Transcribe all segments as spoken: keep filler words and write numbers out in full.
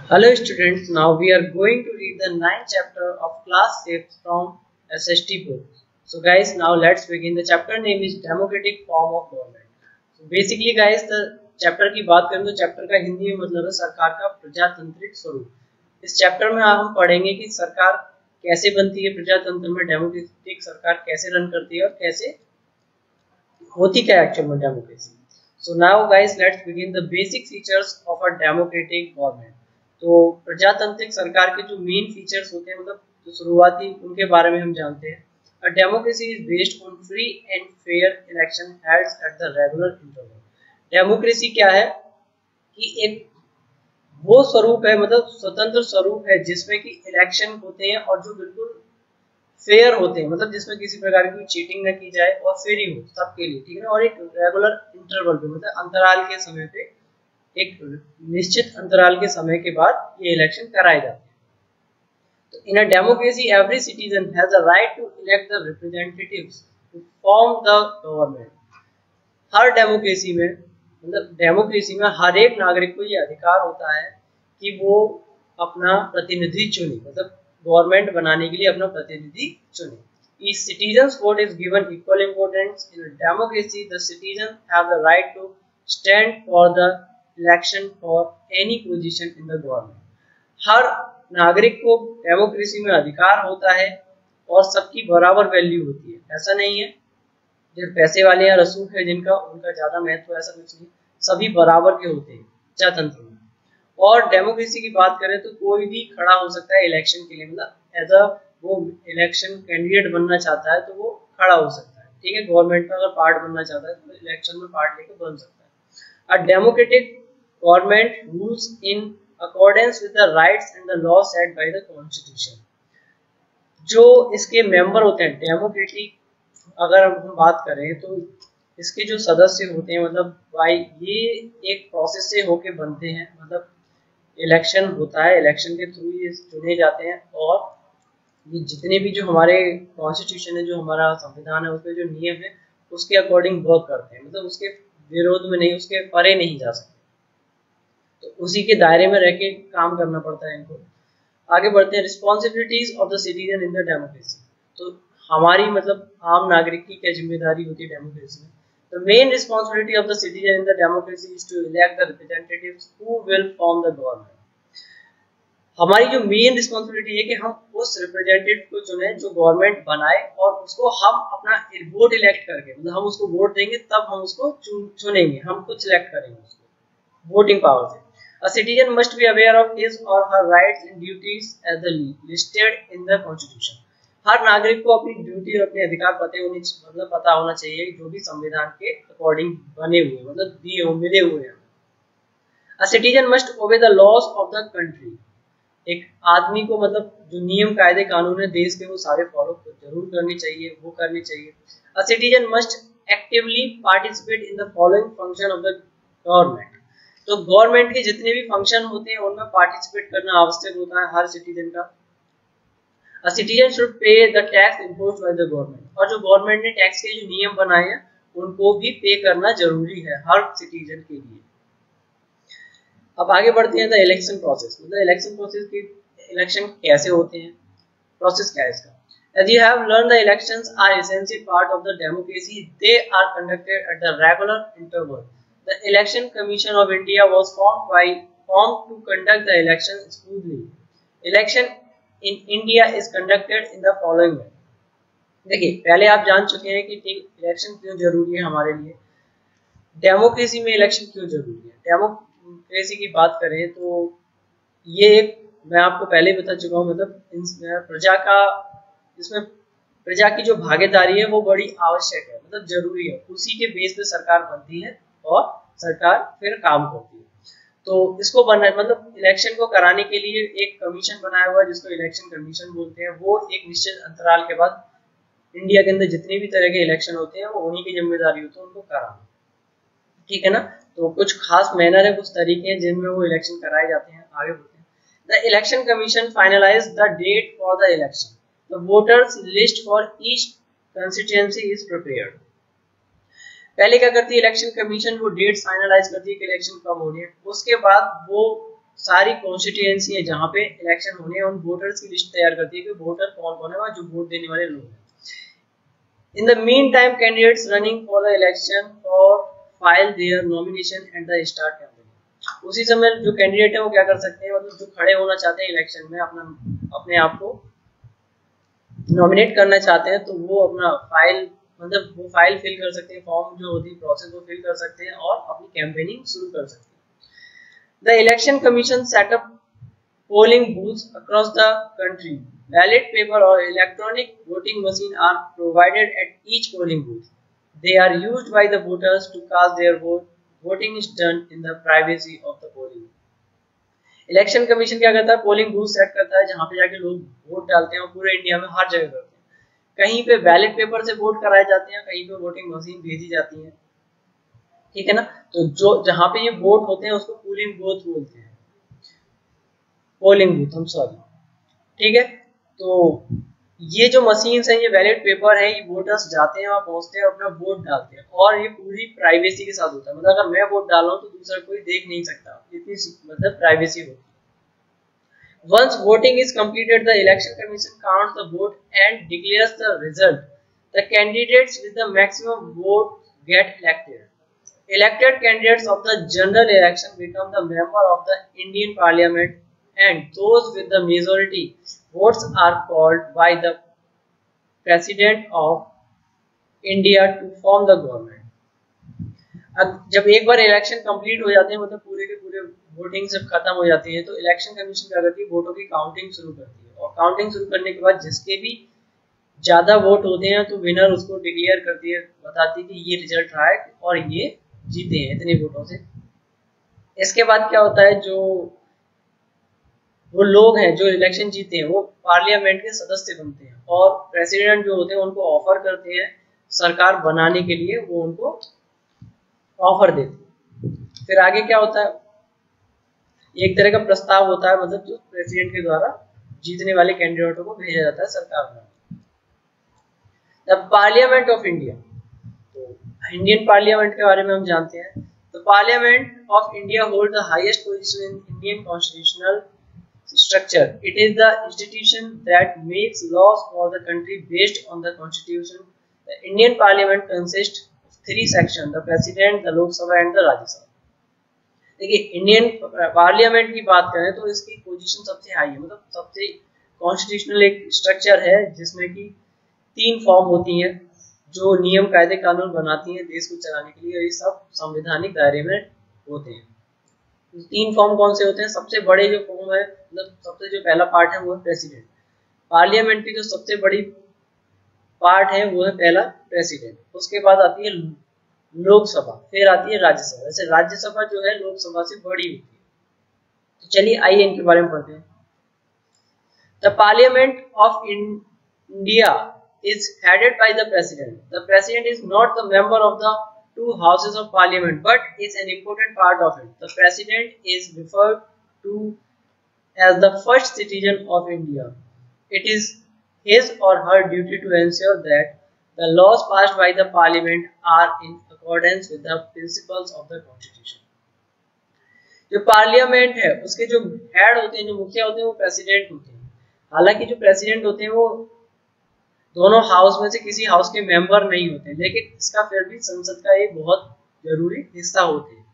Hello students, now we are going to read the ninth chapter of class fifth from S S T book. So guys, now let's begin. The chapter name is Democratic Form of Government. So basically guys, the chapter की बात करें तो chapter का हिंदी में मतलब है सरकार का प्रजातांत्रिक स्वरूप। इस चैप्टर में हम पढ़ेंगे कि सरकार कैसे बनती है, प्रजातंत्र में डेमोक्रेटिक सरकार कैसे रन करती है और कैसे होती क्या एक्चुअल में democracy. So now guys let's begin the basic features of a democratic government. तो प्रजातांत्रिक सरकार के जो मेन फीचर्स होते हैं मतलब जो शुरुआती उनके बारे में हम जानते हैं। A democracy is based on free and fair election held at the regular interval. Democracy क्या है कि एक वो स्वरूप है मतलब स्वतंत्र स्वरूप है जिसमें कि इलेक्शन होते हैं और जो बिल्कुल फेयर होते हैं मतलब जिसमें किसी प्रकार की चीटिंग न की जाए और फेयर ही हो सबके लिए, ठीक है ना। और एक रेगुलर इंटरवल पे मतलब अंतराल के समय पे एक निश्चित अंतराल के समय के बाद ये इलेक्शन कराए जाते हैं। तो in a democracy every citizen has a right to elect the representatives to form the government. हर डेमोक्रेसी में मतलब डेमोक्रेसी में हर एक नागरिक को ये अधिकार होता है कि वो अपना प्रतिनिधि चुने, मतलब गवर्नमेंट बनाने के लिए अपना प्रतिनिधि चुने। Each citizen's vote is given equal importance. In a democracy, the citizens have the right to stand for the election for any position in the government. हर नागरिक को डेमोक्रेसी में अधिकार होता है और सबकी बराबर वैल्यू होती है। ऐसा नहीं है जो पैसे वाले या रसूख है जिनका उनका ज्यादा महत्व, ऐसा कुछ नहीं, सभी बराबर के होते हैं प्रजातंत्र में। और डेमोक्रेसी की बात करें तो कोई भी खड़ा हो सकता है इलेक्शन के लिए, मतलब एज अ वो इलेक्शन कैंडिडेट बनना चाहता है तो वो खड़ा हो सकता है, ठीक है। गवर्नमेंट का अगर पार्ट बनना चाहता है तो इलेक्शन में पार्ट लेकर बन सकता है। A democratic government rules in accordance with the rights and the law set by the constitution. जो इसके मेंबर होते हैं डेमोक्रेटिक, अगर हम बात करें तो इसके जो सदस्य होते हैं मतलब भाई ये एक प्रोसेस से होके बनते हैं, मतलब इलेक्शन होता है, इलेक्शन के थ्रू ये चुने जाते हैं और ये जितने भी जो हमारे कॉन्स्टिट्यूशन है, जो हमारा संविधान है, उसके जो नियम है उसके अकॉर्डिंग वर्क करते हैं, मतलब उसके विरोध में नहीं, उसके परे नहीं जा सकते, तो उसी के दायरे में रह के काम करना पड़ता है इनको। आगे बढ़ते हैं, responsibilities of the citizen in the democracy. तो हमारी मतलब आम नागरिक की क्या जिम्मेदारी होती है डेमोक्रेसी में। The main responsibility of the citizen in the democracy is to elect the representatives who will form the government. हमारी जो मेन रिस्पॉन्सिबिलिटी है कि हम उस रिप्रेजेंटेटिव को चुने जो गवर्नमेंट बनाए और उसको हम अपना वोट इलेक्ट करके, मतलब हम उसको वोट देंगे तब हम उसको चुनेंगे, हम खुद सिलेक्ट करेंगे उसको वोटिंग पावर से। A citizen must be aware of his or her rights and duties as the listed in the constitution. हर नागरिक को अपनी ड्यूटी और अपने अधिकार पते होने मतलब पता होना चाहिए जो भी संविधान के अकॉर्डिंग बने हुए मतलब दिए हुए मिले हुए हैं। A citizen must obey the laws of the country. एक आदमी को मतलब जो नियम कायदे कानून है देश के वो सारे फॉलो जरूर करने चाहिए, वो करने चाहिए। A citizen must actively participate in the following function of the government. तो गवर्नमेंट के जितने भी फंक्शन होते हैं उनमें पार्टिसिपेट करना आवश्यक होता है हर सिटीजन का। A citizen should pay the tax imposed by the government. और जो गवर्नमेंट ने टैक्स के जो नियम बनाए हैं उनको भी पे करना जरूरी है हर सिटीजन के लिए। अब आगे बढ़ते हैं द इलेक्शन प्रोसेस, मतलब इलेक्शन प्रोसेस की इलेक्शन कैसे होते हैं, प्रोसेस क्या है इसका। As you have learned, the elections are essential part of the democracy. They are conducted at the regular interval. The Election Commission of India was formed by formed to conduct the election smoothly. Election in India is conducted in the following way. देखिए पहले आप जान चुके हैं कि election क्यों जरूरी है हमारे लिए, डेमोक्रेसी में इलेक्शन क्यों जरूरी है। डेमोक्रेसी की बात करें तो ये एक मैं आपको पहले बता चुका हूँ, मतलब प्रजा का इसमें प्रजा की जो भागीदारी है वो बड़ी आवश्यक है, मतलब जरूरी है। उसी के बेस पे सरकार बनती है और सरकार फिर काम करती है। तो इसको बना मतलब इलेक्शन को कराने के लिए एक कमीशन बनाया हुआ है जिसको इलेक्शन कमीशन बोलते हैं। वो एक निश्चित अंतराल के बाद इंडिया के अंदर जितने भी तरह के इलेक्शन होते हैं वो उन्हीं की जिम्मेदारी होती है उनको कराना, ठीक है ना। तो कुछ खास मैनर है, कुछ तरीके हैं जिनमें वो इलेक्शन कराए जाते हैं। आगे बढ़ते हैं। The election commission finalize the date for the election. The voters list for each constituency is prepared. पहले क्या करती है इलेक्शन कमीशन, वो डेट फाइनलाइज करती है कि इलेक्शन कब होनी है। उसके बाद वो सारी कॉन्स्टिट्यूएंसी है जहाँ पे इलेक्शन होने हैं उन वोटर्स की लिस्ट तैयार करती है कि वोटर कौन कौन है वहाँ जो वोट देने वाले लोग हैं। In the meantime, candidates running for the election for file their nomination and the start campaign. उसी समय जो कैंडिडेट है वो क्या कर सकते हैं, मतलब जो खड़े होना चाहते हैं इलेक्शन में, अपना अपने आप को नॉमिनेट करना चाहते हैं, तो वो अपना फाइल मतलब वो फाइल फिल कर सकते हैं, फॉर्म जो होती है प्रोसेस वो फिल कर सकते हैं और अपनी कैंपेनिंग शुरू कर सकते हैं। The election commission set up polling booths across the country. Ballot paper or electronic voting machine are provided at each polling booth. They are used by the voters to cast their vote. Voting is done in the privacy of the polling. Election commission क्या करता है, polling booth set करता है जहाँ पे जाके लोग vote डालते हैं और पूरे इंडिया में हर जगह करते हैं। कहीं पे बैलेट पेपर से वोट कराए जाते हैं, कहीं पे वोटिंग मशीन भेजी जाती है, ठीक है ना। तो जो जहाँ पे ये वोट होते हैं उसको पोलिंग बूथ बोलते हैं, पोलिंग बूथ हम सॉरी, ठीक है। तो ये जो मशीन्स हैं, ये बैलेट पेपर है, ये वोटर्स जाते हैं वहाँ पहुँचते हैं और अपना वोट डालते हैं और ये पूरी प्राइवेसी के साथ होता है। मतलब अगर मैं वोट डाल रहा हूँ तो दूसरा कोई देख नहीं सकता, इतनी मतलब प्राइवेसी होती है। Once voting is completed, the election commission counts the vote and declares the result. The candidates with the maximum vote get elected. Elected candidates of the general election become the member of the Indian Parliament, and those with the majority votes are called by the President of India to form the government. अब जब एक बार election complete हो जाते हैं, मतलब पूरे के पूरे वोटिंग सब खत्म हो जाती है, तो इलेक्शन कमीशन क्या करती है, वोटों की काउंटिंग शुरू करती है और काउंटिंग शुरू करने के बाद जिसके भी ज्यादा वोट होते हैं तो विनर उसको डिक्लेयर करती है, बताती है कि ये रिजल्ट रहा है और ये जीते हैं इतने वोटों से। इसके बाद क्या होता है, जो वो लोग हैं जो इलेक्शन जीते हैं वो पार्लियामेंट के सदस्य बनते हैं और प्रेसिडेंट जो होते हैं उनको ऑफर करते हैं सरकार बनाने के लिए, वो उनको ऑफर देते हैं। फिर आगे क्या होता है, एक तरह का प्रस्ताव होता है, मतलब जो प्रेसिडेंट के द्वारा जीतने वाले कैंडिडेटों को भेजा जाता है सरकार में। द पार्लियामेंट ऑफ इंडिया, तो इंडियन पार्लियामेंट के बारे में हम जानते हैं। The parliament of India hold the highest position in Indian constitutional structure. It is the institution that makes laws for the country based on the constitution. The Indian Parliament consists of three sections: the President, the Lok Sabha and the Rajya Sabha. देखिए Indian parliament की बात करें तो इसकी position सबसे high है, मतलब सबसे कॉन्स्टिट्यूशनल एक स्ट्रक्चर है जिसमें कि तीन फॉर्म होती हैं जो नियम कायदे कानून बनाती हैं देश को चलाने के लिए, और ये सब संवैधानिक दायरे में होते हैं। तीन फॉर्म कौन से होते हैं, सबसे बड़े जो फॉर्म है, मतलब सबसे जो पहला पार्ट है वो है प्रेसिडेंट। पार्लियामेंट की जो सबसे बड़ी पार्ट है वो है पहला प्रेसिडेंट, उसके बाद आती है लोकसभा, फिर आती है राज्यसभा। वैसे राज्यसभा जो है लोकसभा से बड़ी होती है। तो चलिए आइए इनके बारे में पढ़ते हैं। The parliament of India is headed by the president. The president is not the member of the two houses of parliament but is an important part of it. The president is referred to as the first citizen of India. It is his or her duty to ensure that the laws passed by the parliament are in accordance with the principles of the constitution. जो parliament है उसके जो head होते हैं, जो मुखिया होते हैं, वो प्रेसिडेंट होते हैं। हालांकि जो प्रेसिडेंट होते हैं वो दोनों हाउस में से किसी हाउस के मेंबर नहीं होते, लेकिन इसका फिर भी संसद का एक बहुत जरूरी हिस्सा होते हैं।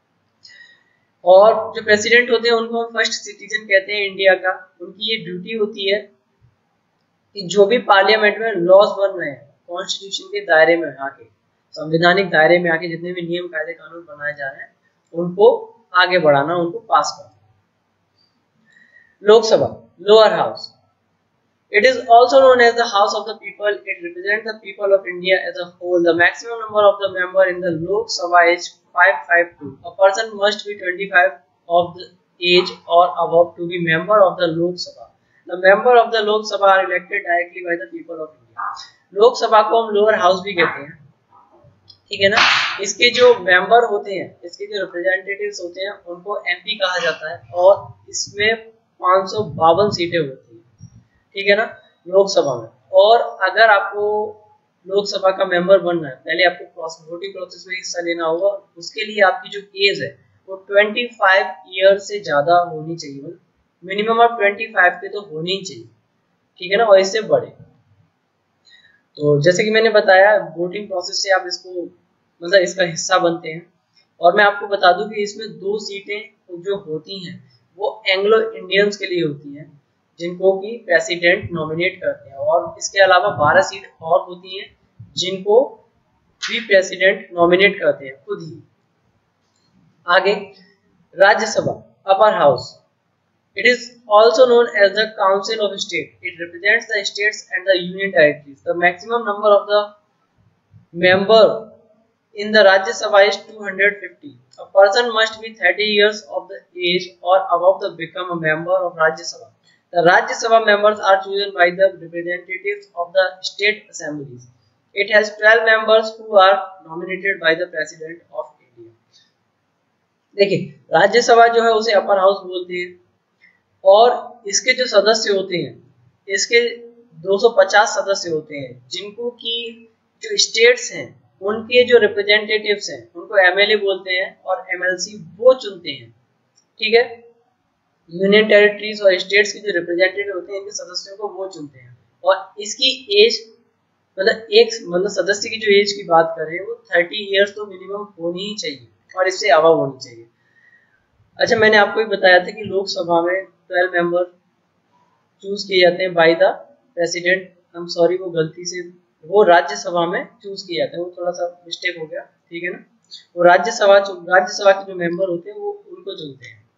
और जो प्रेसिडेंट होते हैं उनको हम फर्स्ट सिटीजन कहते हैं इंडिया का। उनकी ये ड्यूटी होती है कि जो भी पार्लियामेंट में लॉज बन रहे हैं, कॉन्स्टिट्यूशन के दायरे में आके, संवैधानिक दायरे में आके जितने भी नियम कायदे कानून बनाए जा रहे हैं उनको आगे बढ़ाना, उनको पास करना। Lok Sabha, lower house, it is also known as the House of the People. It represents the people of India as a whole. The maximum number of the member in the Lok Sabha is five hundred fifty-two. A person must be twenty-five of the age or above to be member of the Lok Sabha. The member of the Lok Sabha are elected directly by the people of India. लोक सभा को हम lower house भी कहते हैं, ठीक है ना। इसके जो मेंबर होते हैं, इसके जो रिप्रेजेंटेटिव्स होते हैं उनको एमपी कहा जाता है और इसमें पाँच सौ बावन सीटें होती हैं, ठीक है ना, लोकसभा में। और अगर आपको लोकसभा का मेंबर बनना है, पहले आपको वोटिंग प्रोसेस में हिस्सा लेना होगा। उसके लिए आपकी जो एज है वो पच्चीस ईयर से ज़्यादा होनी चाहिए, मतलब मिनिमम ऑफ पच्चीस पे तो होनी ही चाहिए, ठीक है ना, और इससे बड़े। तो जैसे कि मैंने बताया वोटिंग प्रोसेस से आप इसको मतलब इसका हिस्सा बनते हैं। और मैं आपको बता दूं कि इसमें दो सीटें जो होती हैं वो एंग्लो इंडियंस के लिए होती हैं, जिनको कि प्रेसिडेंट नॉमिनेट करते हैं, और इसके अलावा बारह सीट और होती हैं जिनको भी प्रेसिडेंट नॉमिनेट करते हैं खुद ही। आगे Rajya Sabha, upper house, it is also known as the Council of State. It represents the states and the union territories. The maximum number of the member in the Rajya Sabha is two hundred fifty. A person must be thirty years of the age or above to become a member of Rajya Sabha. The Rajya Sabha members are chosen by the representatives of the state assemblies. It has twelve members who are nominated by the President of India. देखिए राज्यसभा जो है उसे upper house बोलते हैं, और इसके जो सदस्य होते हैं इसके दो सौ पचास सदस्य होते हैं, जिनको कि जो स्टेट्स हैं उनके जो रिप्रेजेंटेटिव्स हैं उनको एमएलए बोलते हैं, और एमएलसी वो चुनते हैं, ठीक है। यूनियन टेरिटरीज और स्टेट्स के जो रिप्रेजेंटेटिव होते हैं इनके सदस्यों को वो चुनते हैं, और इसकी एज मतलब एक मतलब सदस्य की जो एज की बात करें वो थर्टी ईयर्स तो मिनिमम होनी ही चाहिए, और इससे अबव होनी चाहिए। अच्छा, मैंने आपको भी बताया था कि लोकसभा में ट्वेल्व मेंबर चूज किए जाते हैं by the president. I am sorry, वो गलती से वो राज्यसभा में चूज किए जाते हैं, वो थोड़ा सा मिस्टेक हो गया, ठीक है ना। वो राज्यसभा राज्यसभा के जो मेंबर होते हैं वो उनको चुनते हैं।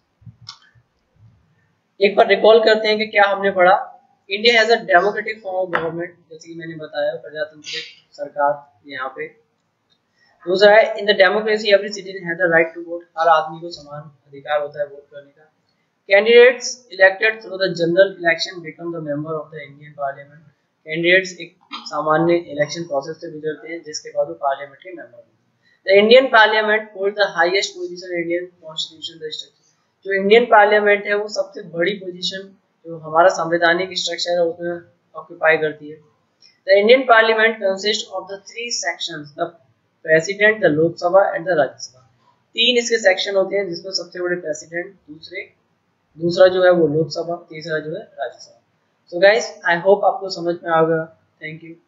एक बार रिकॉल करते हैं कि क्या हमने पढ़ा। India has a democratic form of government, जैसे कि मैंने बताया प्रजातांत्रिक सरकार यहाँ पे। दूसरा है in the democracy every citizen has the right to vote, हर आदमी को समान अधिकार होता है वोट करने का। Candidates elected through the general election become the member of the Indian parliament. Candidates एक सामान्य इलेक्शन प्रोसेस से गुजरते हैं जिसके बाद वो पार्लियामेंट के मेंबर होते हैं। The Indian parliament hold the highest position in Indian constitution the structure. जो इंडियन पार्लियामेंट है वो सबसे बड़ी पोजीशन जो हमारा संवैधानिक स्ट्रक्चर है उसमें ऑक्यूपाई करती है। The Indian parliament consist of the three sections, the president, the Lok Sabha and the Rajya Sabha. तीन इसके सेक्शन होते हैं जिसमें सबसे बड़े प्रेसिडेंट, दूसरे दूसरा जो है वो लोकसभा, तीसरा जो है Rajya Sabha. So guys, I hope आपको समझ में आ गया। Thank you.